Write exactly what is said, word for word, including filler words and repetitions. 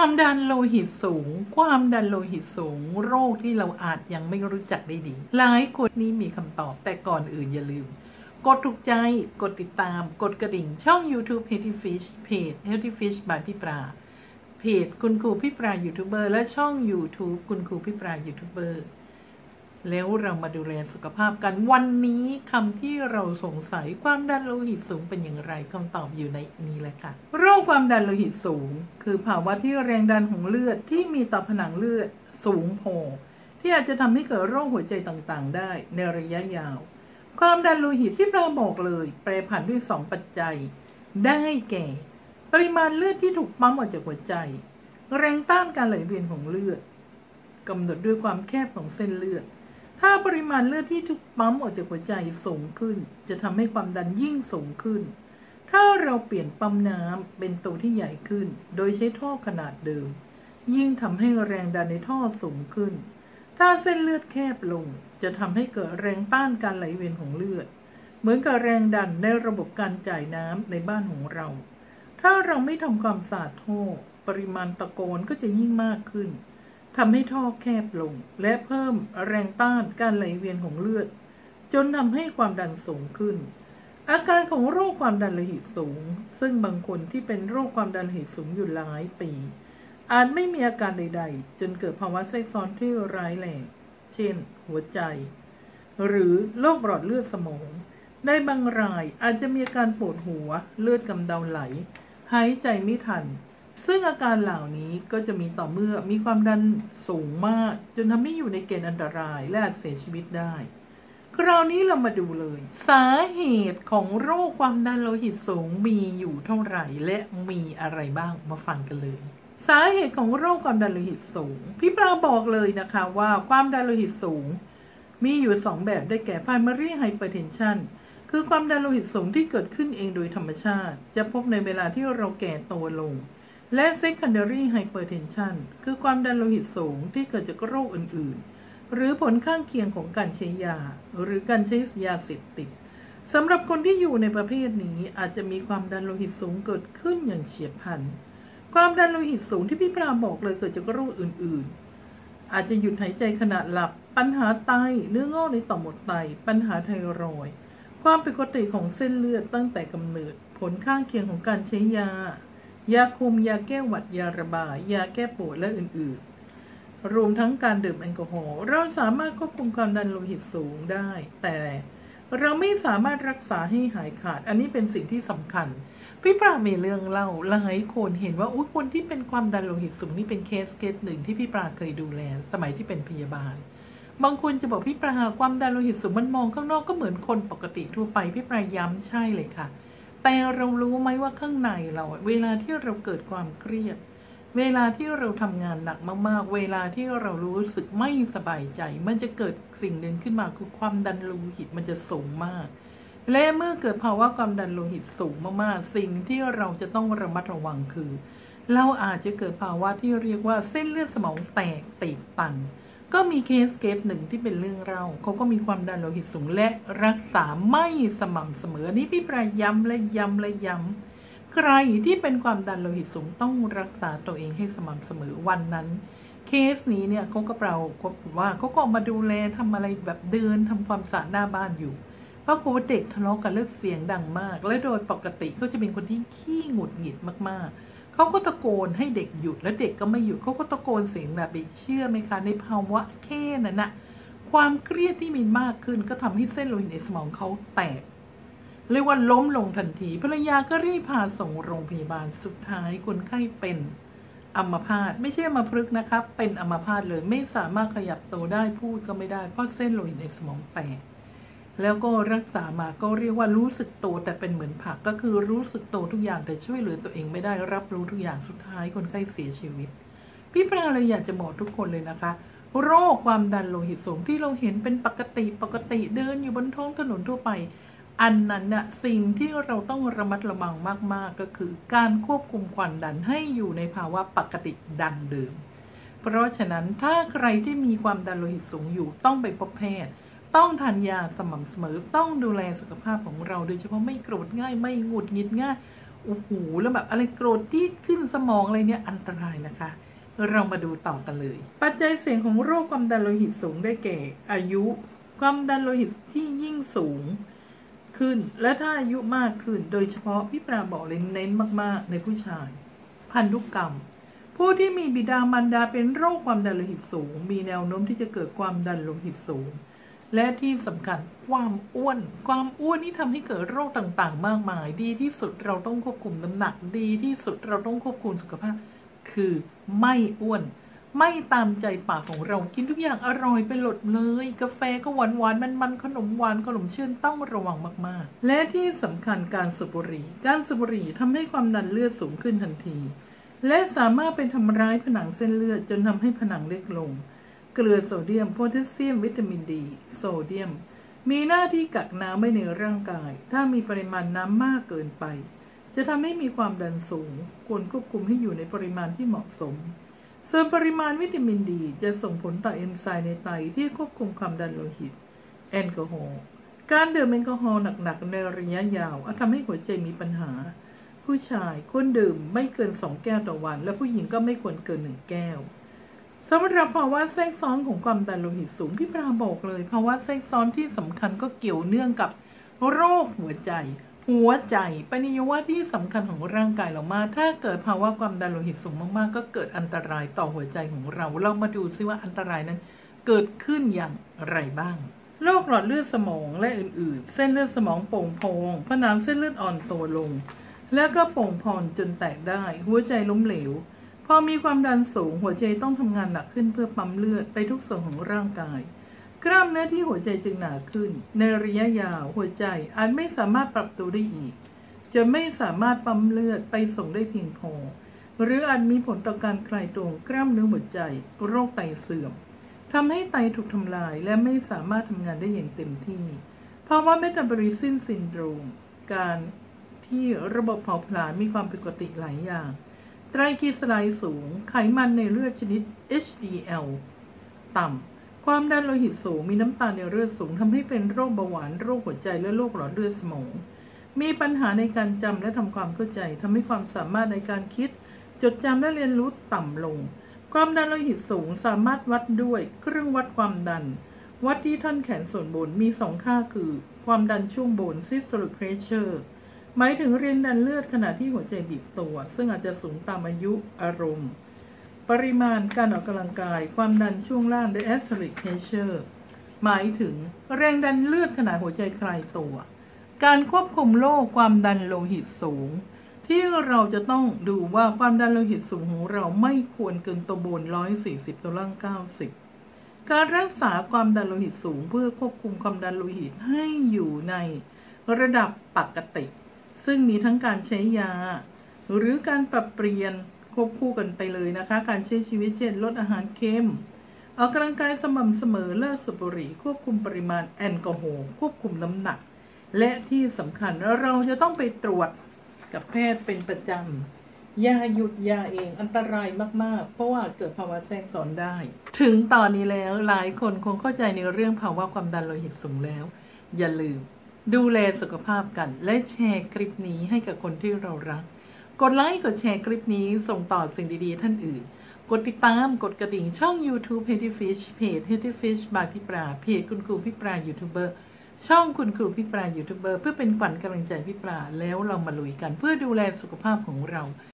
ความดันโลหิตสูงความดันโลหิตสูงโรคที่เราอาจยังไม่รู้จักได้ดีหลายคนนี้มีคำตอบแต่ก่อนอื่นอย่าลืมกดถูกใจกดติดตามกดกระดิ่งช่อง YouTube Healthy Fish เพจ Healthy Fish by พี่ปราเพจคุณครูพี่ปรายูทูบเบอร์และช่อง YouTube คุณครูพี่ปรายูทูบเบอร์แล้วเรามาดูแลสุขภาพกันวันนี้คำที่เราสงสัยความดันโลหิตสูงเป็นอย่างไรคำตอบอยู่ในนี้แหละค่ะโรคความดันโลหิตสูงคือภาวะที่แรงดันของเลือดที่มีต่อผนังเลือดสูงพอที่อาจจะทำให้เกิดโรคหัวใจต่างๆได้ในระยะยาวความดันโลหิตที่เราบอกเลยแปรผันด้วยสองปัจจัยได้แก่ปริมาณเลือดที่ถูกปั๊มออกจากหัวใจแรงต้านการไหลเวียนของเลือดกำหนดด้วยความแคบของเส้นเลือดถ้าปริมาณเลือดที่ถูกปั๊มออกจากหัวใจสูงขึ้นจะทำให้ความดันยิ่งสูงขึ้นถ้าเราเปลี่ยนปั๊มน้ำเป็นตัวที่ใหญ่ขึ้นโดยใช้ท่อขนาดเดิมยิ่งทำให้แรงดันในท่อสูงขึ้นถ้าเส้นเลือดแคบลงจะทำให้เกิดแรงต้านการไหลเวียนของเลือดเหมือนกับแรงดันในระบบการจ่ายน้ำในบ้านของเราถ้าเราไม่ทำความสะอาดท่อปริมาณตะโกนก็จะยิ่งมากขึ้นทำให้ท่อแคบลงและเพิ่มแรงต้านการไหลเวียนของเลือดจนทำให้ความดันสูงขึ้นอาการของโรคความดันโลหิตสูงซึ่งบางคนที่เป็นโรคความดันโลหิตสูงอยู่หลายปีอาจไม่มีอาการใดๆจนเกิดภาวะแทรกซ้อนที่ร้ายแรงเช่นหัวใจหรือโรคหลอดเลือดสมองในบางรายอาจจะมีอาการปวดหัวเลือดกำเดาไหลหายใจไม่ทันซึ่งอาการเหล่านี้ก็จะมีต่อเมื่อมีความดันสูงมากจนทำให้อยู่ในเกณฑ์อันตรายและอาจเสียชีวิตได้คราวนี้เรามาดูเลยสาเหตุของโรคความดันโลหิตสูงมีอยู่เท่าไหร่และมีอะไรบ้างมาฟังกันเลยสาเหตุของโรคความดันโลหิตสูงพี่ปราบอกเลยนะคะว่าความดันโลหิตสูงมีอยู่สองแบบได้แก่ primary hypertension คือความดันโลหิตสูงที่เกิดขึ้นเองโดยธรรมชาติจะพบในเวลาที่เราแก่ตัวลงและ secondary hypertension คือความดันโลหิตสูงที่เกิดจากโรคอื่นๆหรือผลข้างเคียงของการใช้ยาหรือการใช้ยาเสพติดสำหรับคนที่อยู่ในประเภทนี้อาจจะมีความดันโลหิตสูงเกิดขึ้นอย่างเฉียบพลันความดันโลหิตสูงที่พี่ปราบอกเลยเกิดจากโรคอื่นๆอาจจะหยุดหายใจขณะหลับปัญหาไตเนื้องอกในต่อมหมวกไตปัญหาไทรอยด์ความผิดปกติของเส้นเลือดตั้งแต่กำเนิดผลข้างเคียงของการใช้ยายาคุมยาแก้หวัดยาระบายยาแก้ปวดและอื่นๆรวมทั้งการดื่มแอลกอฮอล์เราสามารถควบคุมความดันโลหิตสูงได้แต่เราไม่สามารถรักษาให้หายขาดอันนี้เป็นสิ่งที่สำคัญพี่ปรามีเรื่องเล่าหลายคนเห็นว่าอุ๊ยคนที่เป็นความดันโลหิตสูงนี่เป็นเคสเคสหนึ่งที่พี่ปราเคยดูแลสมัยที่เป็นพยาบาลบางคนจะบอกพี่ปราความดันโลหิตสูงมันมองข้างนอกก็เหมือนคนปกติทั่วไปพี่ปราย้ำใช่เลยค่ะแต่เรารู้ไหมว่าข้างในเราเวลาที่เราเกิดความเครียดเวลาที่เราทำงานหนักมากๆเวลาที่เรารู้สึกไม่สบายใจมันจะเกิดสิ่งหนึ่งขึ้นมาคือความดันโลหิตมันจะสูงมากและเมื่อเกิดภาวะความดันโลหิตสูงมากๆสิ่งที่เราจะต้องระมัดระวังคือเราอาจจะเกิดภาวะที่เรียกว่าเส้นเลือดสมองแตกตีบตันก็มีเคสเคสหนึ่งที่เป็นเรื่องเล่าเขาก็มีความดันโลหิตสูงและรักษาไม่สม่ำเสมอนี้พี่ปราย้ำและย้ำและย้ำใครที่เป็นความดันโลหิตสูงต้องรักษาตัวเองให้สม่ำเสมอวันนั้นเคสนี้เนี่ยเขาก็เปล่าว่าเขาก็มาดูแลทำอะไรแบบเดินทำความสะอาดหน้าบ้านอยู่เพราะว่าเด็กทะเลาะกันเลือดเสียงดังมากและโดยปกติเขาจะเป็นคนที่ขี้หงุดหงิดมากๆเขาก็ตะโกนให้เด็กหยุดและเด็กก็ไม่หยุดเขาก็ตะโกนเสียงแบบไปเชื่อไหมคะในภาวะแค่นั้นนะความเครียดที่มีมากขึ้นก็ทำให้เส้นโลหิตในสมองเขาแตกเรียกว่าล้มลงทันทีภรรยาก็รีบพาส่งโรงพยาบาลสุดท้ายคนไข้เป็นอัมพาตไม่ใช่อัมพฤกษ์นะครับเป็นอัมพาตเลยไม่สามารถขยับตัวได้พูดก็ไม่ได้เพราะเส้นโลหิตในสมองแตกแล้วก็รักษามาก็เรียกว่ารู้สึกตัวแต่เป็นเหมือนผักก็คือรู้สึกตัวทุกอย่างแต่ช่วยเหลือตัวเองไม่ได้รับรู้ทุกอย่างสุดท้ายคนไข้เสียชีวิตพี่ปราเลยอยากจะบอกทุกคนเลยนะคะโรคความดันโลหิตสูงที่เราเห็นเป็นปกติปกติเดินอยู่บนท้องถนนทั่วไปอันนั้นน่ะสิ่งที่เราต้องระมัดระวังมากๆก็คือการควบคุมความดันให้อยู่ในภาวะปกติดังเดิมเพราะฉะนั้นถ้าใครที่มีความดันโลหิตสูงอยู่ต้องไปพบแพทย์ต้องทานยาสม่ำเสมอต้องดูแลสุขภาพของเราโดยเฉพาะไม่โกรธง่ายไม่หงุดหงิดง่ายโอ้โหแล้วแบบอะไรโกรธที่ขึ้นสมองอะไรเนี่ยอันตรายนะคะเรามาดูต่อกันเลยปัจจัยเสี่ยงของโรคความดันโลหิตสูงได้แก่อายุความดันโลหิตที่ยิ่งสูงขึ้นและถ้าอายุมากขึ้นโดยเฉพาะพี่ปราบอกเลยเน้นมากๆในผู้ชายพันธุกรรมผู้ที่มีบิดามารดาเป็นโรคความดันโลหิตสูงมีแนวโน้มที่จะเกิดความดันโลหิตสูงและที่สำคัญความอ้วนความอ้วนนี่ทำให้เกิดโรคต่างๆมากมายดีที่สุดเราต้องควบคุมน้ำหนักดีที่สุดเราต้องควบคุมสุขภาพคือไม่อ้วนไม่ตามใจปากของเรากินทุกอย่างอร่อยไปหมดเลยกาแฟก็หวานหวานมันมันขนมหวานขนมชื่นต้องระวังมากๆและที่สำคัญการสูบบุหรี่การสูบบุหรี่ทำให้ความดันเลือดสูงขึ้นทันทีและสามารถเป็นทำร้ายผนังเส้นเลือดจนทำให้ผนังเล็กลงเกลือโซเดียมโพแทสเซียมวิตามินดีโซเดียมมีหน้าที่กักน้ำไว้ในร่างกายถ้ามีปริมาณน้ำมากเกินไปจะทำให้มีความดันสูงควรควบคุมให้อยู่ในปริมาณที่เหมาะสมส่วนปริมาณวิตามินดีจะส่งผลต่อเอนไซม์ในไตที่ควบคุมความดันโลหิตแอลกอฮอล์การดื่มแอลกอฮอล์หนักๆในระยะยาวอาจทำให้หัวใจมีปัญหาผู้ชายควรดื่มไม่เกินสองแก้วต่อวันและผู้หญิงก็ไม่ควรเกินหนึ่งแก้วสำหรับภาวะแทรกซ้อนของความดันโลหิตสูงพี่ปราบอกเลยภาวะแทรกซ้อนที่สำคัญก็เกี่ยวเนื่องกับโรคหัวใจหัวใจเป็นอวัยวะที่สำคัญของร่างกายเรามากถ้าเกิดภาวะความดันโลหิตสูงมากๆก็เกิดอันตรายต่อหัวใจของเราเรามาดูซิว่าอันตรายนั้นเกิดขึ้นอย่างไรบ้างโรคหลอดเลือดสมองและอื่นๆเส้นเลือดสมองโป่งพองผนังเส้นเลือดอ่อนตัวลงแล้วก็โป่งพองจนแตกได้หัวใจล้มเหลวพอมีความดันสูงหัวใจต้องทำงานหนักขึ้นเพื่อปั๊มเลือดไปทุกส่วนของร่างกายกล้ามเนื้อที่หัวใจจึงหนาขึ้นในระยะยาวหัวใจอาจไม่สามารถปรับตัวได้อีกจะไม่สามารถปั๊มเลือดไปส่งได้เพียงพอหรืออาจมีผลต่อการคลายตัวของกล้ามเนื้อหัวใจโรคไตเสื่อมทำให้ไตถูกทำลายและไม่สามารถทำงานได้อย่างเต็มที่ภาวะเมตาบอลิซึมซินโดรมการที่ระบบเผาผลาญมีความผิดปกติหลายอย่างไตรกลีเซอไรด์สูงไขมันในเลือดชนิด เอช ดี แอล ต่ำความดันโลหิตสูงมีน้ำตาลในเลือดสูงทำให้เป็นโรคเบาหวานโรคหัวใจและโรคหลอดเลือดสมองมีปัญหาในการจำและทำความเข้าใจทำให้ความสามารถในการคิดจดจำและเรียนรู้ต่ำลงความดันโลหิตสูงสามารถวัดด้วยเครื่องวัดความดันวัดที่ท่อนแขนส่วนบนมีสองค่าคือความดันช่วงบน systolic pressure หมายถึงแรงดันเลือดขณะที่หัวใจบีบตัวซึ่งอาจจะสูงตามอายุอารมณ์ปริมาณการออกกำลังกายความดันช่วงล่าง diastolic pressure หมายถึงแรงดันเลือดขณะหัวใจคลายตัวการควบคุมโรคความดันโลหิตสูงที่เราจะต้องดูว่าความดันโลหิตสูงของเราไม่ควรเกินตัวบนหนึ่งร้อยสี่สิบตัวล่างเก้าสิบการรักษาความดันโลหิตสูงเพื่อควบคุมความดันโลหิตให้อยู่ในระดับปกติซึ่งมีทั้งการใช้ยาหรือการปรับเปลี่ยนควบคู่กันไปเลยนะคะการใช้ชีวิตเช่นลดอาหารเค็มออกกำลังกายสม่ำเสมอเลิกสูบบุหรี่ควบคุมปริมาณแอลกอฮอล์ควบคุมน้ำหนักและที่สำคัญเราจะต้องไปตรวจกับแพทย์เป็นประจำอย่าหยุดยาเองอันตรายมากๆเพราะว่าเกิดภาวะแทรกซ้อนได้ถึงตอนนี้แล้วหลายคนคงเข้าใจในเรื่องภาวะความดันโลหิตสูงแล้วอย่าลืมดูแลสุขภาพกันและแชร์คลิปนี้ให้กับคนที่เรารักกดไลค์กดแชร์คลิปนี้ส่งต่อสิ่งดีๆท่านอื่นกดติดตามกดกระดิ่งช่อง YouTube Healthy Fish เพจ Healthy Fish by พี่ปราเพจคุณครูพี่ปรายูทูบเบอร์ช่องคุณครูพี่ปรายูทูบเบอร์เพื่อเป็นขวัญกำลังใจพี่ปราแล้วเรามาลุยกันเพื่อดูแลสุขภาพของเรา